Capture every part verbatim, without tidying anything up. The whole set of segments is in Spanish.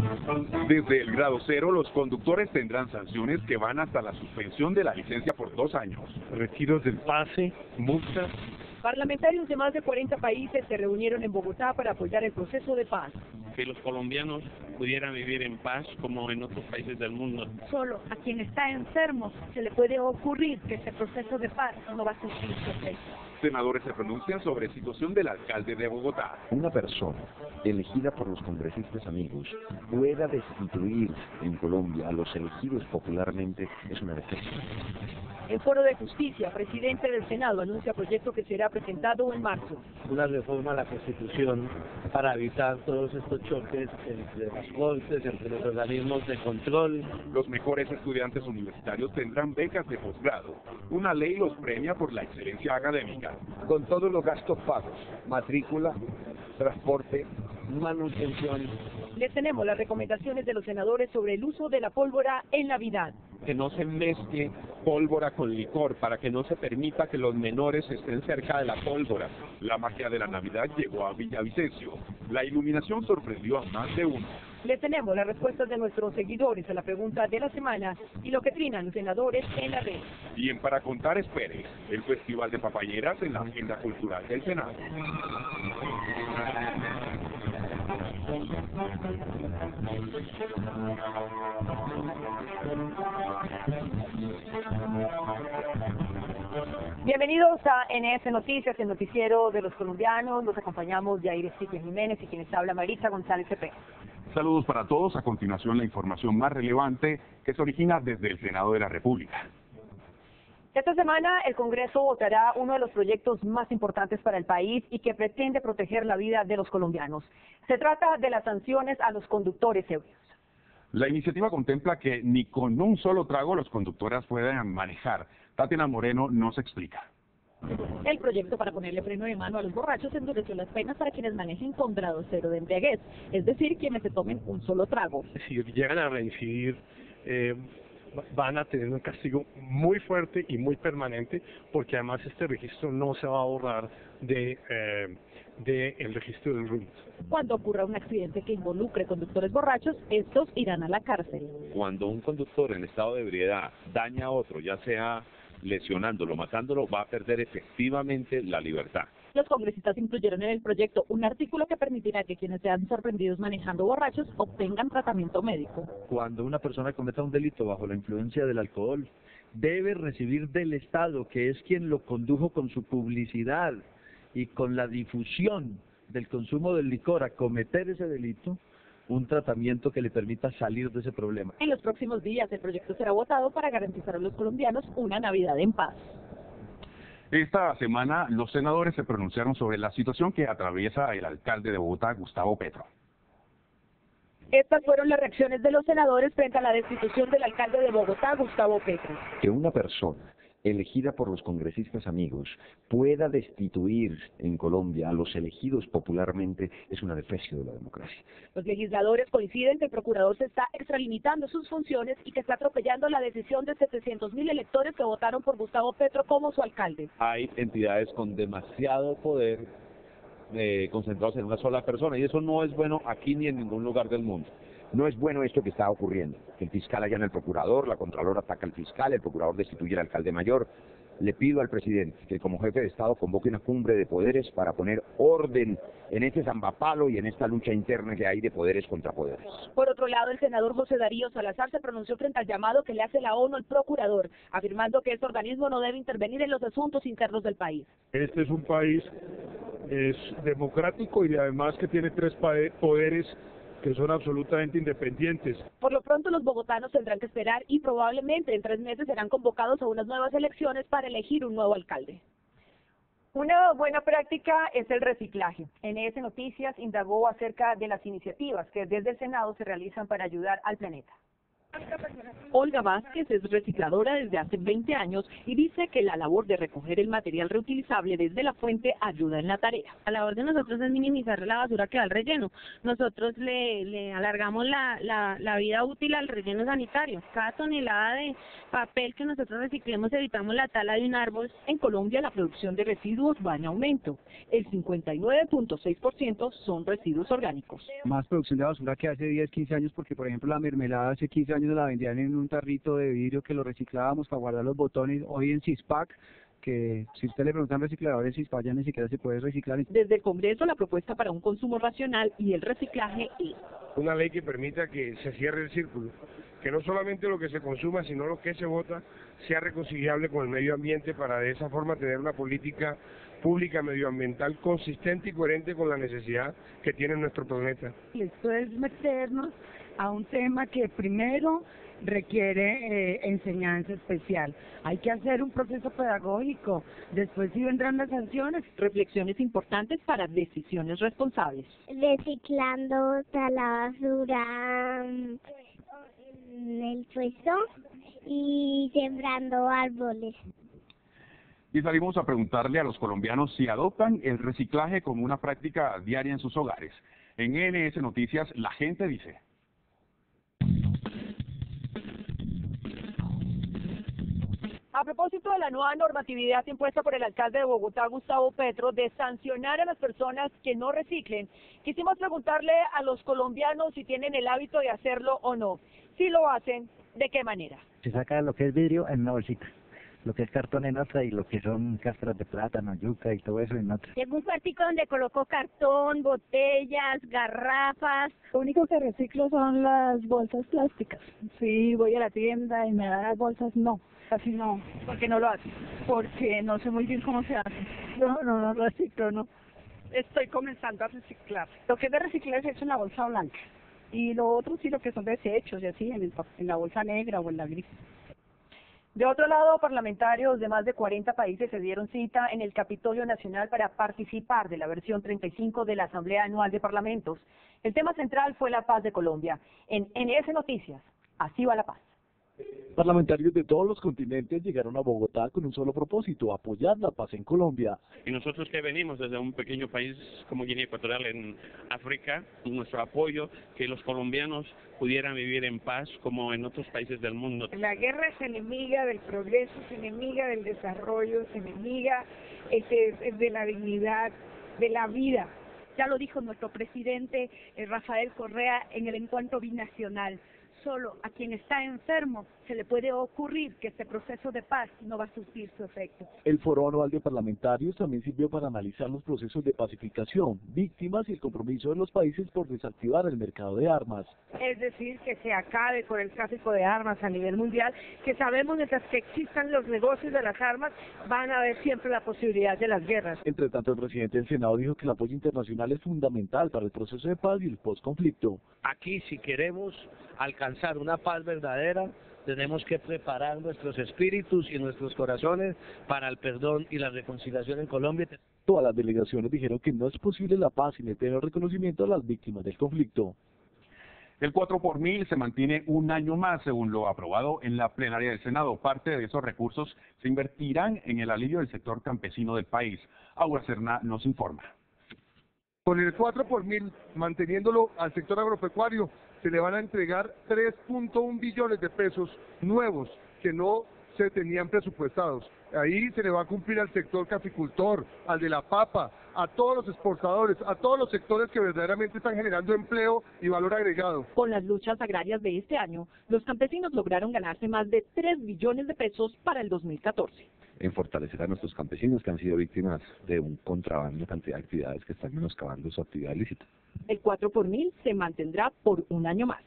Desde el grado cero, los conductores tendrán sanciones que van hasta la suspensión de la licencia por dos años. Retiros del pase, multas. Parlamentarios de más de cuarenta países se reunieron en Bogotá para apoyar el proceso de paz. Que los colombianos pudieran vivir en paz como en otros países del mundo. Solo a quien está enfermo se le puede ocurrir que ese proceso de paz no va a surtir su efecto. Senadores se pronuncian sobre situación del alcalde de Bogotá. Una persona elegida por los congresistas amigos pueda destituir en Colombia a los elegidos popularmente es una defensa. En Foro de Justicia, presidente del Senado anuncia proyecto que será presentado en marzo. Una reforma a la Constitución para evitar todos estos choques entre las cortes, entre los organismos de control. Los mejores estudiantes universitarios tendrán becas de posgrado. Una ley los premia por la excelencia académica. Con todos los gastos pagos, matrícula, transporte, manutención. Les tenemos las recomendaciones de los senadores sobre el uso de la pólvora en Navidad. Que no se mezcle pólvora con licor, para que no se permita que los menores estén cerca de la pólvora. La magia de la Navidad llegó a Villavicencio. La iluminación sorprendió a más de uno. Les tenemos las respuestas de nuestros seguidores a la pregunta de la semana y lo que trinan los senadores en la red. Y en Para Contar espere, el Festival de Papayeras en la agenda cultural del Senado. Bienvenidos a N S Noticias, el noticiero de los colombianos. Los acompañamos Yair Stipe Jiménez y quienes habla Maritza González Cepeda. Saludos para todos. A continuación la información más relevante que se origina desde el Senado de la República. Esta semana el Congreso votará uno de los proyectos más importantes para el país y que pretende proteger la vida de los colombianos. Se trata de las sanciones a los conductores ebrios. La iniciativa contempla que ni con un solo trago los conductores puedan manejar. Tatiana Moreno nos explica. El proyecto para ponerle freno de mano a los borrachos endureció las penas para quienes manejen con grado cero de embriaguez, es decir, quienes se tomen un solo trago. Si llegan a reincidir, eh, van a tener un castigo muy fuerte y muy permanente, porque además este registro no se va a borrar de, eh, de el registro del R U T. Cuando ocurra un accidente que involucre conductores borrachos, estos irán a la cárcel. Cuando un conductor en estado de ebriedad daña a otro, ya sea lesionándolo, matándolo, va a perder efectivamente la libertad. Los congresistas incluyeron en el proyecto un artículo que permitirá que quienes sean sorprendidos manejando borrachos obtengan tratamiento médico. Cuando una persona cometa un delito bajo la influencia del alcohol, debe recibir del Estado, que es quien lo condujo con su publicidad y con la difusión del consumo del licor a cometer ese delito, un tratamiento que le permita salir de ese problema. En los próximos días el proyecto será votado para garantizar a los colombianos una Navidad en paz. Esta semana los senadores se pronunciaron sobre la situación que atraviesa el alcalde de Bogotá, Gustavo Petro. Estas fueron las reacciones de los senadores frente a la destitución del alcalde de Bogotá, Gustavo Petro. Que una persona elegida por los congresistas amigos pueda destituir en Colombia a los elegidos popularmente es una defecio de la democracia. Los legisladores coinciden que el procurador se está extralimitando sus funciones y que está atropellando la decisión de setecientos mil electores que votaron por Gustavo Petro como su alcalde. Hay entidades con demasiado poder eh, concentrados en una sola persona y eso no es bueno aquí ni en ningún lugar del mundo. No es bueno esto que está ocurriendo, que el fiscal allana al procurador, la contralora ataca al fiscal, el procurador destituye al alcalde mayor. Le pido al presidente que como jefe de Estado convoque una cumbre de poderes para poner orden en este zambapalo y en esta lucha interna que hay de poderes contra poderes. Por otro lado, el senador José Darío Salazar se pronunció frente al llamado que le hace la ONU al procurador, afirmando que este organismo no debe intervenir en los asuntos internos del país. Este es un país es democrático y además que tiene tres poderes que son absolutamente independientes. Por lo pronto los bogotanos tendrán que esperar y probablemente en tres meses serán convocados a unas nuevas elecciones para elegir un nuevo alcalde. Una buena práctica es el reciclaje. N S Noticias indagó acerca de las iniciativas que desde el Senado se realizan para ayudar al planeta. Olga Vázquez es recicladora desde hace veinte años y dice que la labor de recoger el material reutilizable desde la fuente ayuda en la tarea. La labor de nosotros es minimizar la basura que va al relleno. Nosotros le, le alargamos la, la, la vida útil al relleno sanitario. Cada tonelada de papel que nosotros reciclemos evitamos la tala de un árbol. En Colombia la producción de residuos va en aumento. El cincuenta y nueve punto seis por ciento son residuos orgánicos. Más producción de basura que hace diez, quince años, porque por ejemplo la mermelada hace quince años la vendían en un tarrito de vidrio que lo reciclábamos para guardar los botones. Hoy en Cispac, que si usted le pregunta a un reciclador en Cispac ya ni siquiera se puede reciclar. Desde el Congreso la propuesta para un consumo racional y el reciclaje es una ley que permita que se cierre el círculo, que no solamente lo que se consuma, sino lo que se vota sea reconciliable con el medio ambiente, para de esa forma tener una política pública medioambiental consistente y coherente con la necesidad que tiene nuestro planeta. Esto es meternos a un tema que primero requiere eh, enseñanza especial. Hay que hacer un proceso pedagógico, después sí vendrán las sanciones. Reflexiones importantes para decisiones responsables. Reciclando toda la basura en el puesto y sembrando árboles. Y salimos a preguntarle a los colombianos si adoptan el reciclaje como una práctica diaria en sus hogares. En N S Noticias, la gente dice. A propósito de la nueva normatividad impuesta por el alcalde de Bogotá, Gustavo Petro, de sancionar a las personas que no reciclen, quisimos preguntarle a los colombianos si tienen el hábito de hacerlo o no. Si lo hacen, ¿de qué manera? Se saca lo que es vidrio en una bolsita, lo que es cartón en otra y lo que son castras de plátano, yuca y todo eso en otra. Tengo un cuartico donde coloco cartón, botellas, garrafas. Lo único que reciclo son las bolsas plásticas. Si voy a la tienda y me dan las bolsas, no. Casi no. ¿Por qué no lo haces? Porque no sé muy bien cómo se hace. No, no, no reciclo, no. Estoy comenzando a reciclar. Lo que es de reciclar es en la bolsa blanca. Y lo otro sí, lo que son desechos, y así, en, el, en la bolsa negra o en la gris. De otro lado, parlamentarios de más de cuarenta países se dieron cita en el Capitolio Nacional para participar de la versión treinta y cinco de la Asamblea Anual de Parlamentos. El tema central fue la paz de Colombia. En N S Noticias, así va la paz. Parlamentarios de todos los continentes llegaron a Bogotá con un solo propósito: apoyar la paz en Colombia. Y nosotros que venimos desde un pequeño país como Guinea Ecuatorial en África, nuestro apoyo, que los colombianos pudieran vivir en paz como en otros países del mundo. La guerra es enemiga del progreso, es enemiga del desarrollo, es enemiga es, es de la dignidad, de la vida. Ya lo dijo nuestro presidente eh, Rafael Correa en el encuentro binacional. Solo a quien está enfermo se le puede ocurrir que este proceso de paz no va a surtir su efecto. El Foro Anual de Parlamentarios también sirvió para analizar los procesos de pacificación, víctimas y el compromiso de los países por desactivar el mercado de armas. Es decir, que se acabe con el tráfico de armas a nivel mundial, que sabemos mientras que existan los negocios de las armas, van a haber siempre la posibilidad de las guerras. Entre tanto, el presidente del Senado dijo que el apoyo internacional es fundamental para el proceso de paz y el postconflicto. Aquí, si queremos alcanzar una paz verdadera, tenemos que preparar nuestros espíritus y nuestros corazones para el perdón y la reconciliación en Colombia. Todas las delegaciones dijeron que no es posible la paz sin el pleno reconocimiento a las víctimas del conflicto. El cuatro por mil se mantiene un año más, según lo aprobado en la plenaria del Senado. Parte de esos recursos se invertirán en el alivio del sector campesino del país. Aura Serna nos informa. Con el cuatro por mil, manteniéndolo al sector agropecuario, se le van a entregar tres punto uno billones de pesos nuevos que no se tenían presupuestados. Ahí se le va a cumplir al sector caficultor, al de la papa, a todos los exportadores, a todos los sectores que verdaderamente están generando empleo y valor agregado. Con las luchas agrarias de este año, los campesinos lograron ganarse más de tres billones de pesos para el dos mil catorce. En fortalecer a nuestros campesinos que han sido víctimas de un contrabando, cantidad de actividades que están menoscabando su actividad ilícita. El cuatro por mil se mantendrá por un año más.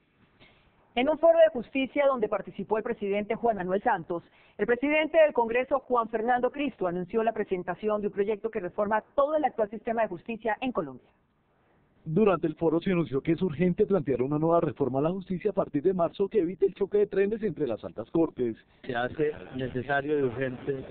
En un foro de justicia donde participó el presidente Juan Manuel Santos, el presidente del Congreso, Juan Fernando Cristo, anunció la presentación de un proyecto que reforma todo el actual sistema de justicia en Colombia. Durante el foro se anunció que es urgente plantear una nueva reforma a la justicia a partir de marzo que evite el choque de trenes entre las altas cortes. Se hace necesario y urgente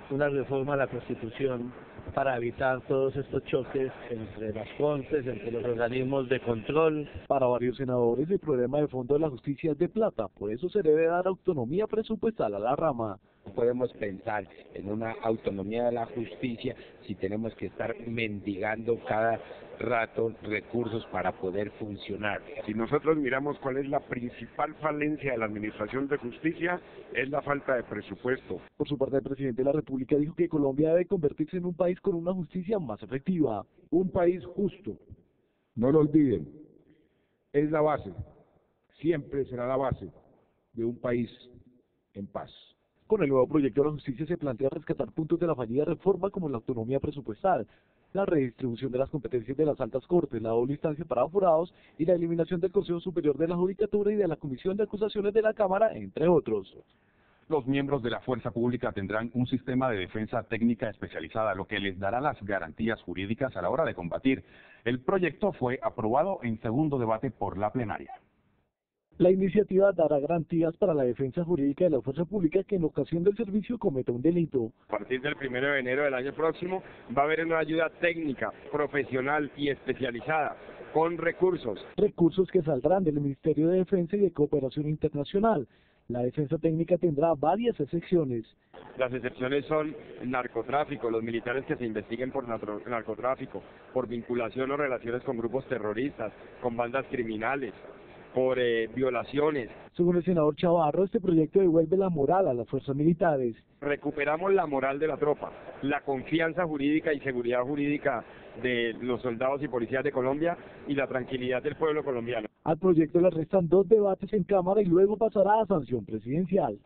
una reforma a la Constitución para evitar todos estos choques entre las cortes, entre los organismos de control. Para varios senadores, el problema de fondo de la justicia es de plata, por eso se debe dar autonomía presupuestal a la rama. No podemos pensar en una autonomía de la justicia si tenemos que estar mendigando cada rato recursos para poder funcionar. Si nosotros miramos cuál es la principal falencia de la administración de justicia, es la falta de presupuesto. Por su parte, el presidente de la República dijo que Colombia debe convertirse en un país con una justicia más efectiva. Un país justo, no lo olviden, es la base, siempre será la base de un país en paz. Con el nuevo proyecto de la justicia se plantea rescatar puntos de la fallida reforma como la autonomía presupuestal, la redistribución de las competencias de las altas cortes, la doble instancia para aforados y la eliminación del Consejo Superior de la Judicatura y de la Comisión de Acusaciones de la Cámara, entre otros. Los miembros de la fuerza pública tendrán un sistema de defensa técnica especializada, lo que les dará las garantías jurídicas a la hora de combatir. El proyecto fue aprobado en segundo debate por la plenaria. La iniciativa dará garantías para la defensa jurídica de la fuerza pública que en ocasión del servicio cometa un delito. A partir del primero de enero del año próximo va a haber una ayuda técnica, profesional y especializada, con recursos. Recursos que saldrán del Ministerio de Defensa y de Cooperación Internacional. La defensa técnica tendrá varias excepciones. Las excepciones son narcotráfico, los militares que se investiguen por narcotráfico, por vinculación o relaciones con grupos terroristas, con bandas criminales, por eh, violaciones. Según el senador Chavarro, este proyecto devuelve la moral a las fuerzas militares. Recuperamos la moral de la tropa, la confianza jurídica y seguridad jurídica de los soldados y policías de Colombia y la tranquilidad del pueblo colombiano. Al proyecto le restan dos debates en Cámara y luego pasará a sanción presidencial.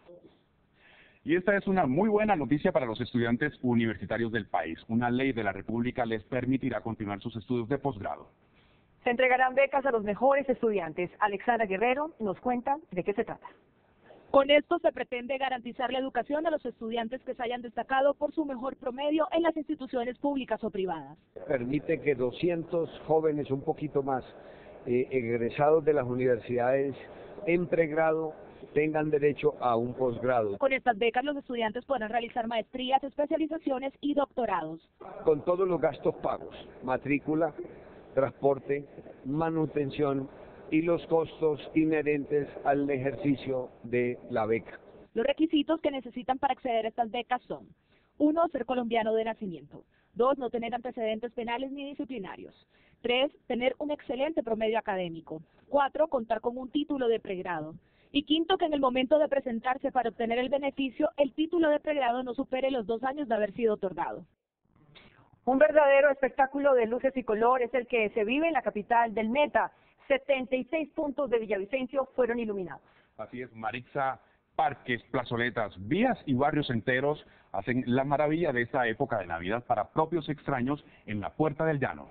Y esta es una muy buena noticia para los estudiantes universitarios del país. Una ley de la República les permitirá continuar sus estudios de posgrado. Se entregarán becas a los mejores estudiantes. Alexandra Guerrero nos cuenta de qué se trata. Con esto se pretende garantizar la educación a los estudiantes que se hayan destacado por su mejor promedio en las instituciones públicas o privadas. Permite que doscientos jóvenes, un poquito más, eh, egresados de las universidades en pregrado, tengan derecho a un posgrado. Con estas becas los estudiantes podrán realizar maestrías, especializaciones y doctorados. Con todos los gastos pagos, matrícula, transporte, manutención y los costos inherentes al ejercicio de la beca. Los requisitos que necesitan para acceder a estas becas son: uno, ser colombiano de nacimiento; dos, no tener antecedentes penales ni disciplinarios; tres, tener un excelente promedio académico; cuatro, contar con un título de pregrado; y quinto, que en el momento de presentarse para obtener el beneficio, el título de pregrado no supere los dos años de haber sido otorgado. Un verdadero espectáculo de luces y color es el que se vive en la capital del Meta. setenta y seis puntos de Villavicencio fueron iluminados. Así es, Maritza, parques, plazoletas, vías y barrios enteros hacen la maravilla de esta época de Navidad para propios extraños en la Puerta del Llano.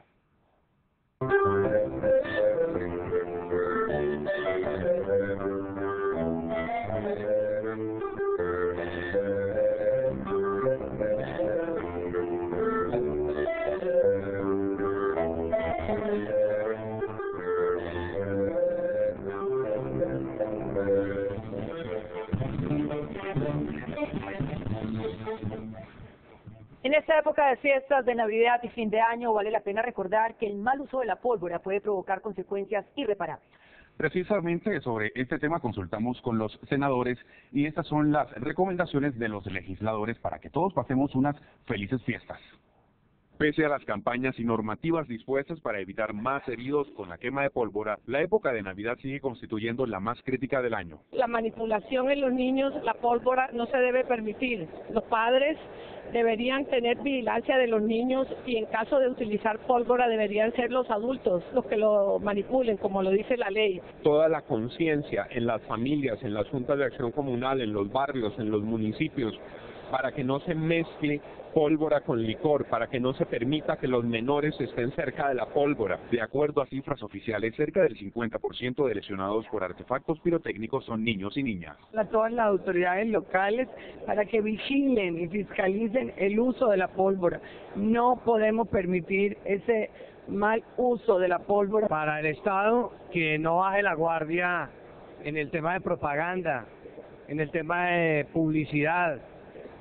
En esta época de fiestas de Navidad y fin de año vale la pena recordar que el mal uso de la pólvora puede provocar consecuencias irreparables. Precisamente sobre este tema consultamos con los senadores y estas son las recomendaciones de los legisladores para que todos pasemos unas felices fiestas. Pese a las campañas y normativas dispuestas para evitar más heridos con la quema de pólvora, la época de Navidad sigue constituyendo la más crítica del año. La manipulación en los niños, la pólvora, no se debe permitir. Los padres deberían tener vigilancia de los niños y en caso de utilizar pólvora deberían ser los adultos los que lo manipulen, como lo dice la ley. Toda la conciencia en las familias, en las juntas de acción comunal, en los barrios, en los municipios, para que no se mezcle pólvora con licor, para que no se permita que los menores estén cerca de la pólvora. De acuerdo a cifras oficiales, cerca del cincuenta por ciento de lesionados por artefactos pirotécnicos son niños y niñas. A todas las autoridades locales para que vigilen y fiscalicen el uso de la pólvora. No podemos permitir ese mal uso de la pólvora. Para el Estado, que no baje la guardia en el tema de propaganda, en el tema de publicidad,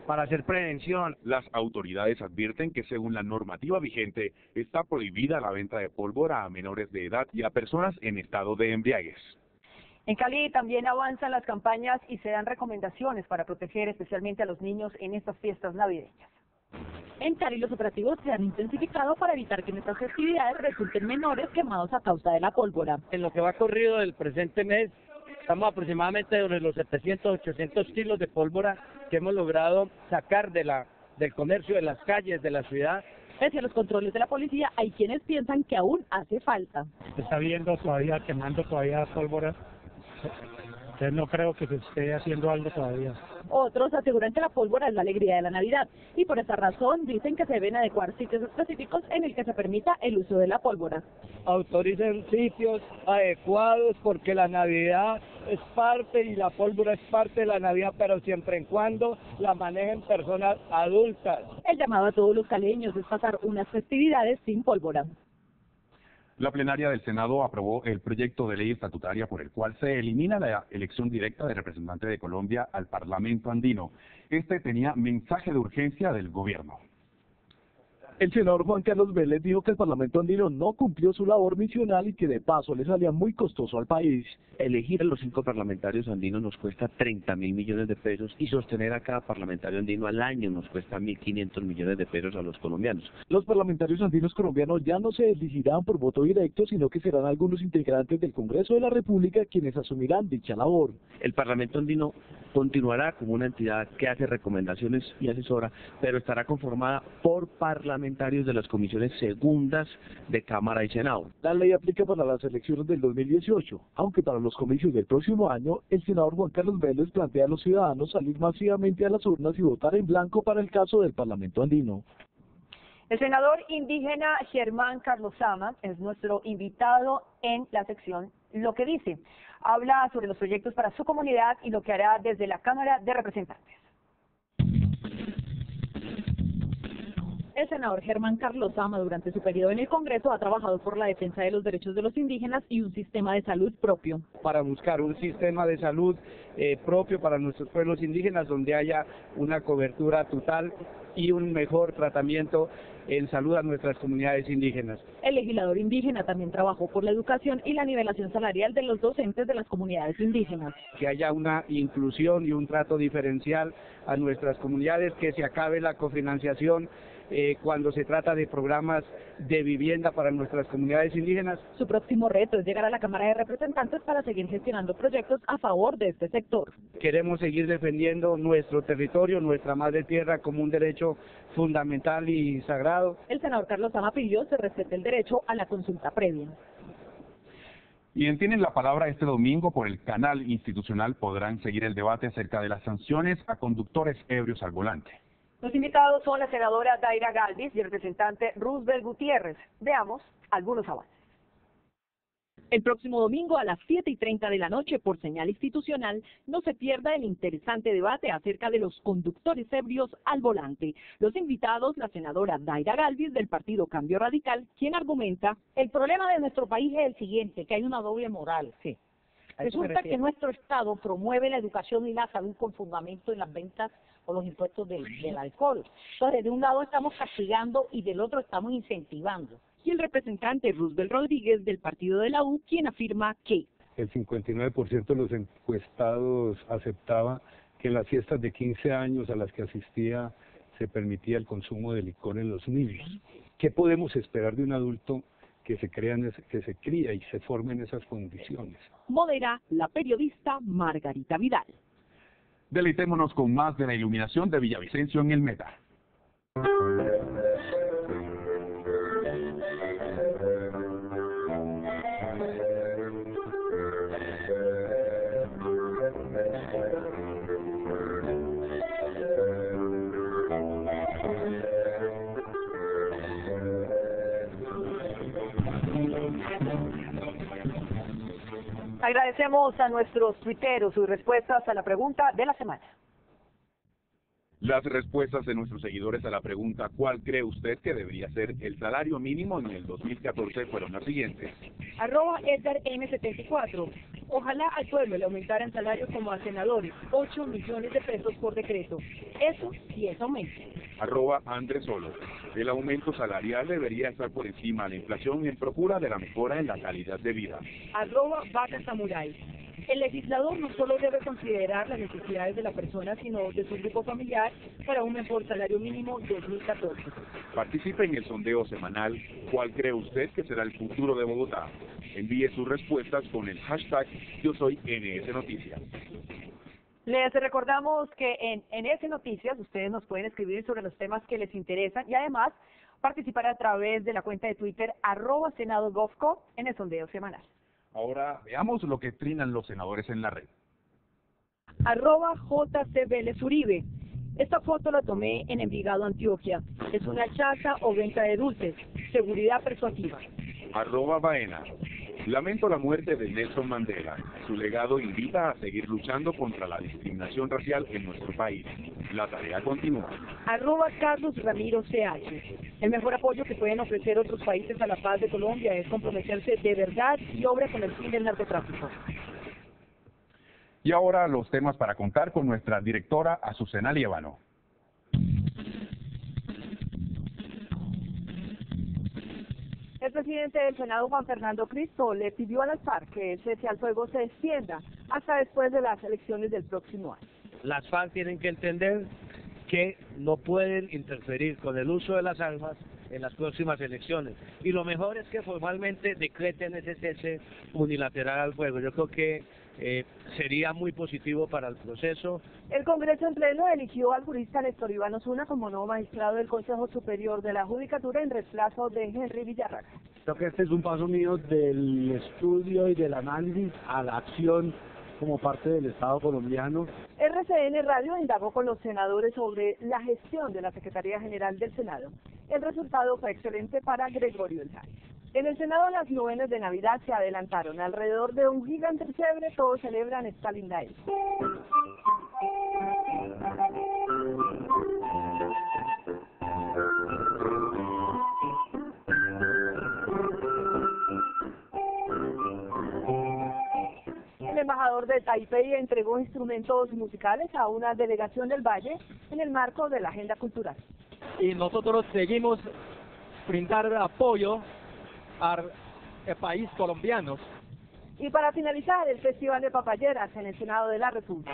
para hacer prevención. Las autoridades advierten que según la normativa vigente está prohibida la venta de pólvora a menores de edad y a personas en estado de embriaguez. En Cali también avanzan las campañas y se dan recomendaciones para proteger especialmente a los niños en estas fiestas navideñas. En Cali los operativos se han intensificado para evitar que en estas festividades resulten menores quemados a causa de la pólvora. En lo que va corrido del presente mes, estamos aproximadamente sobre los setecientos, ochocientos kilos de pólvora que hemos logrado sacar de la, del comercio de las calles de la ciudad. Pese a los controles de la policía, hay quienes piensan que aún hace falta. Se está viendo todavía, quemando todavía pólvora. Entonces no creo que se esté haciendo algo todavía. Otros aseguran que la pólvora es la alegría de la Navidad y por esa razón dicen que se deben adecuar sitios específicos en el que se permita el uso de la pólvora. Autoricen sitios adecuados porque la Navidad es parte y la pólvora es parte de la Navidad, pero siempre y cuando la manejen personas adultas. El llamado a todos los caleños es pasar unas festividades sin pólvora. La plenaria del Senado aprobó el proyecto de ley estatutaria por el cual se elimina la elección directa de representante de Colombia al Parlamento andino. Este tenía mensaje de urgencia del gobierno. El senador Juan Carlos Vélez dijo que el Parlamento andino no cumplió su labor misional y que de paso le salía muy costoso al país. Elegir a los cinco parlamentarios andinos nos cuesta treinta mil millones de pesos y sostener a cada parlamentario andino al año nos cuesta mil quinientos millones de pesos a los colombianos. Los parlamentarios andinos colombianos ya no se elegirán por voto directo, sino que serán algunos integrantes del Congreso de la República quienes asumirán dicha labor. El Parlamento andino continuará como una entidad que hace recomendaciones y asesora, pero estará conformada por parlamentarios de las comisiones segundas de Cámara y Senado. La ley aplica para las elecciones del dos mil dieciocho, aunque para los comicios del próximo año, el senador Juan Carlos Vélez plantea a los ciudadanos salir masivamente a las urnas y votar en blanco para el caso del Parlamento andino. El senador indígena Germán Carlosama es nuestro invitado en la sección Lo que dice. Habla sobre los proyectos para su comunidad y lo que hará desde la Cámara de Representantes. El senador Germán Carlosama durante su periodo en el Congreso ha trabajado por la defensa de los derechos de los indígenas y un sistema de salud propio. Para buscar un sistema de salud eh, propio para nuestros pueblos indígenas donde haya una cobertura total y un mejor tratamiento en salud a nuestras comunidades indígenas. El legislador indígena también trabajó por la educación y la nivelación salarial de los docentes de las comunidades indígenas. Que haya una inclusión y un trato diferencial a nuestras comunidades, que se acabe la cofinanciación eh, cuando se trata de programas de vivienda para nuestras comunidades indígenas. Su próximo reto es llegar a la Cámara de Representantes para seguir gestionando proyectos a favor de este sector. Queremos seguir defendiendo nuestro territorio, nuestra madre tierra como un derecho fundamental y sagrado. El senador Carlosama pidió se respete el derecho a la consulta previa. Quien tienen la palabra este domingo por el canal institucional podrán seguir el debate acerca de las sanciones a conductores ebrios al volante. Los invitados son la senadora Daira Galvis y el representante Roosevelt Gutiérrez. Veamos algunos avances. El próximo domingo a las siete y treinta de la noche por señal institucional no se pierda el interesante debate acerca de los conductores ebrios al volante. Los invitados, la senadora Daira Galvis del Partido Cambio Radical, quien argumenta: el problema de nuestro país es el siguiente, que hay una doble moral. Sí. Resulta que nuestro Estado promueve la educación y la salud con fundamento en las ventas o los impuestos del, del alcohol. Entonces, de un lado estamos castigando y del otro estamos incentivando. Y el representante Roosevelt Rodríguez del partido de la U, quien afirma que el cincuenta y nueve por ciento de los encuestados aceptaba que en las fiestas de quince años a las que asistía se permitía el consumo de licor en los niños. ¿Qué podemos esperar de un adulto que se crea, que se cría y se forme en esas condiciones? Modera la periodista Margarita Vidal. Deleitémonos con más de la iluminación de Villavicencio en el Meta. Agradecemos a nuestros tuiteros sus respuestas a la pregunta de la semana. Las respuestas de nuestros seguidores a la pregunta ¿cuál cree usted que debería ser el salario mínimo en el dos mil catorce? Fueron las siguientes. Arroba Edgar M setenta y cuatro. Ojalá al pueblo le aumentaran salarios como a senadores, ocho millones de pesos por decreto. Eso sí es aumento. Arroba Andrés Solo. El aumento salarial debería estar por encima de la inflación en procura de la mejora en la calidad de vida. Arroba Vaca Samurai. El legislador no solo debe considerar las necesidades de la persona, sino de su grupo familiar para un mejor salario mínimo dos mil catorce. Participe en el sondeo semanal ¿Cuál cree usted que será el futuro de Bogotá? Envíe sus respuestas con el hashtag Yo Soy N S Noticias. Les recordamos que en N S Noticias ustedes nos pueden escribir sobre los temas que les interesan y además participar a través de la cuenta de Twitter arroba Senado Gofco en el sondeo semanal. Ahora veamos lo que trinan los senadores en la red. Arroba J C Vélez Uribe. Esta foto la tomé en Envigado, Antioquia. Es una chaza o venta de dulces. Seguridad persuasiva. Arroba Baena. Lamento la muerte de Nelson Mandela. Su legado invita a seguir luchando contra la discriminación racial en nuestro país. La tarea continúa. Arroba Carlos Ramiro C H. El mejor apoyo que pueden ofrecer otros países a la paz de Colombia es comprometerse de verdad y obra con el fin del narcotráfico. Y ahora los temas para contar con nuestra directora Azucena Liévano. El presidente del Senado, Juan Fernando Cristo, le pidió a las FARC que el cese al fuego se extienda hasta después de las elecciones del próximo año. Las FARC tienen que entender que no pueden interferir con el uso de las armas en las próximas elecciones. Y lo mejor es que formalmente decreten ese cese unilateral al fuego. Yo creo que eh, sería muy positivo para el proceso. El Congreso en pleno eligió al jurista Néstor Iván Osuna como nuevo magistrado del Consejo Superior de la Judicatura en reemplazo de Henry Villarraga. Creo que este es un paso mío del estudio y del análisis a la acción como parte del Estado colombiano. R C N Radio indagó con los senadores sobre la gestión de la Secretaría General del Senado. El resultado fue excelente para Gregorio Elzar. En el Senado las novenas de Navidad se adelantaron. Alrededor de un gigante pesebre todos celebran esta linda época. El embajador de Taipei entregó instrumentos musicales a una delegación del Valle en el marco de la agenda cultural. Y nosotros seguimos brindar apoyo al país colombiano. Y para finalizar, el Festival de Papayeras en el Senado de la República.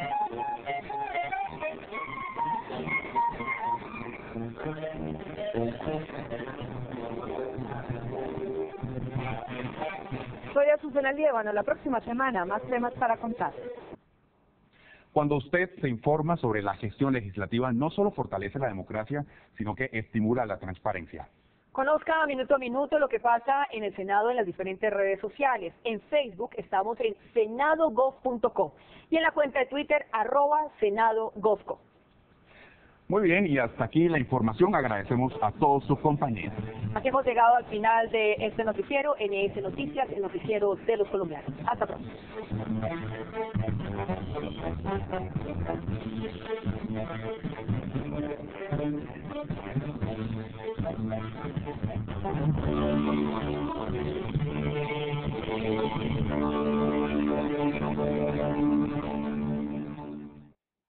Soy Azucena Liévano. La próxima semana más temas para contar. Cuando usted se informa sobre la gestión legislativa, no solo fortalece la democracia, sino que estimula la transparencia. Conozca minuto a minuto lo que pasa en el Senado en las diferentes redes sociales. En Facebook estamos en senado gov punto co y en la cuenta de Twitter arroba senado govco. Muy bien, y hasta aquí la información. Agradecemos a todos sus compañeros. Aquí hemos llegado al final de este noticiero, N S Noticias, el noticiero de los colombianos. Hasta pronto.